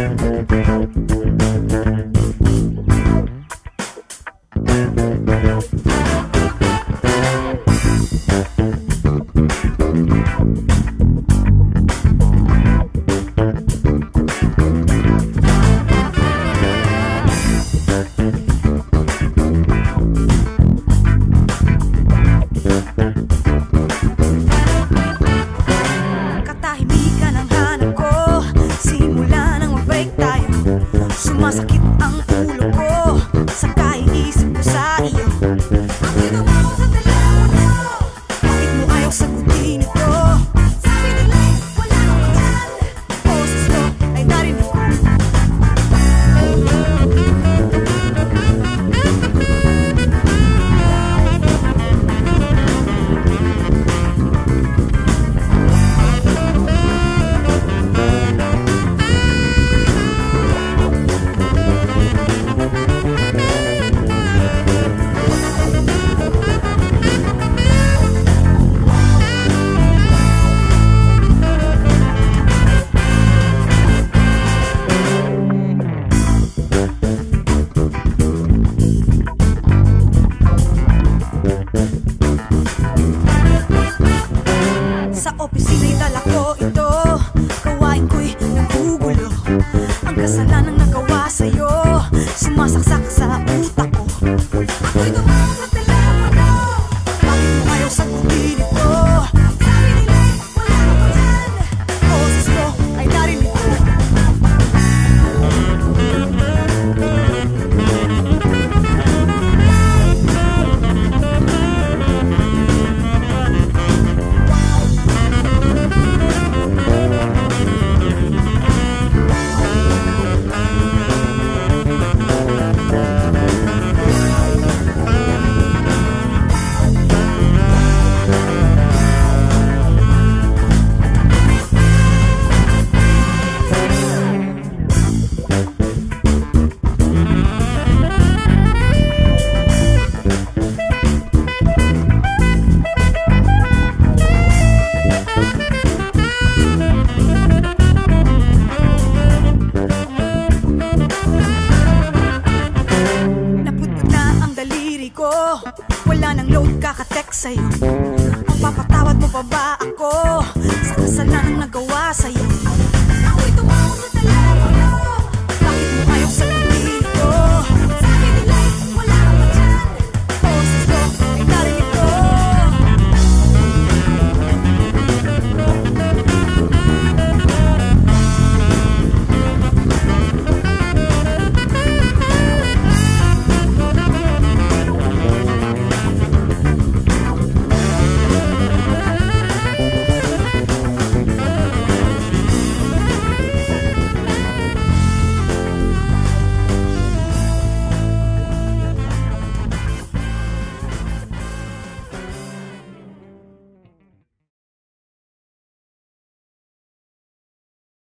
Sumasakit ang ulo ko sa kaiisip ko sa iyo. Bakit mo sa telepono? Bakit mo ayaw sagutin ito? Sabi nila'y wala kang dyan. Boses ko ay narinig ko. Sa opisina'y dala ko ito, gawain ko'y nagugulo. Ang kasalanang nagawa sa'yo, sumasaksak sa utak ko. Ako'y tumawag sa telepono, bakit mo ayaw sagutin ito? Sabi nila'y wala ka dyan, boses ko ay narinig ko. Wala nang load, kaka-text sa'yo. Ang papatawad mo pa ba ako sa kasalanang nagawa sa'yo? Ako'y